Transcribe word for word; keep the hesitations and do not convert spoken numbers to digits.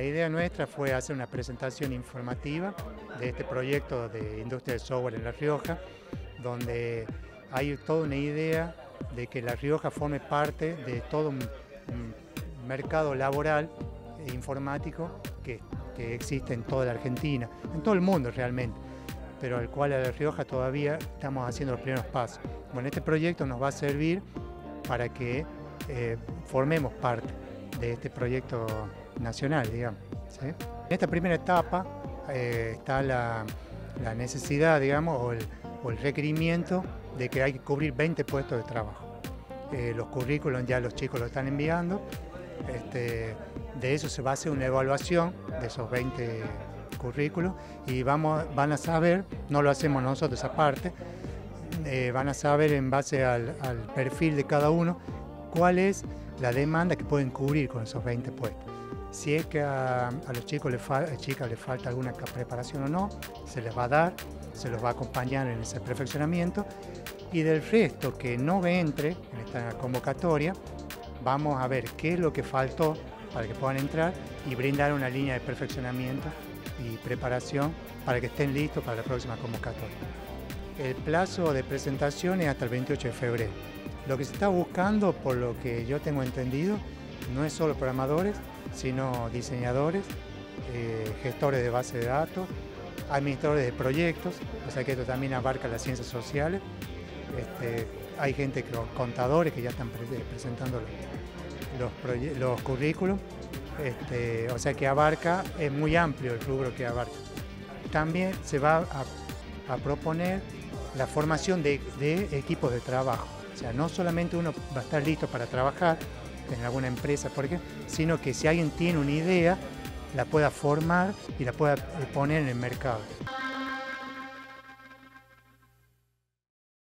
idea nuestra fue hacer una presentación informativa de este proyecto de industria del software en La Rioja, donde hay toda una idea de que La Rioja forme parte de todo un, un mercado laboral e informático que, que existe en toda la Argentina, en todo el mundo realmente, pero al cual a La Rioja todavía estamos haciendo los primeros pasos. Bueno, este proyecto nos va a servir para que eh, formemos parte de este proyecto nacional, digamos, ¿sí? En esta primera etapa eh, está la, la necesidad, digamos, o el, o el requerimiento de que hay que cubrir veinte puestos de trabajo. Eh, los currículos ya los chicos lo están enviando, este, de eso se va a hacer una evaluación de esos veinte currículos y vamos, van a saber, no lo hacemos nosotros aparte, eh, van a saber en base al, al perfil de cada uno cuál es la demanda que pueden cubrir con esos veinte puestos. Si es que a, a los chicos les, fa, chicas les falta alguna preparación o no, se les va a dar, se los va a acompañar en ese perfeccionamiento, y del resto que no entre en esta convocatoria, vamos a ver qué es lo que faltó para que puedan entrar y brindar una línea de perfeccionamiento y preparación para que estén listos para la próxima convocatoria. El plazo de presentación es hasta el veintiocho de febrero. Lo que se está buscando, por lo que yo tengo entendido, no es solo programadores, sino diseñadores, eh, gestores de base de datos, administradores de proyectos, o sea que esto también abarca las ciencias sociales. Este, hay gente, que, contadores que ya están pre presentando los, los, los currículos, este, o sea que abarca, es muy amplio el rubro que abarca. También se va a, a proponer la formación de, de equipos de trabajo, o sea, no solamente uno va a estar listo para trabajar en alguna empresa, por ejemplo, sino que si alguien tiene una idea, la pueda formar y la pueda poner en el mercado.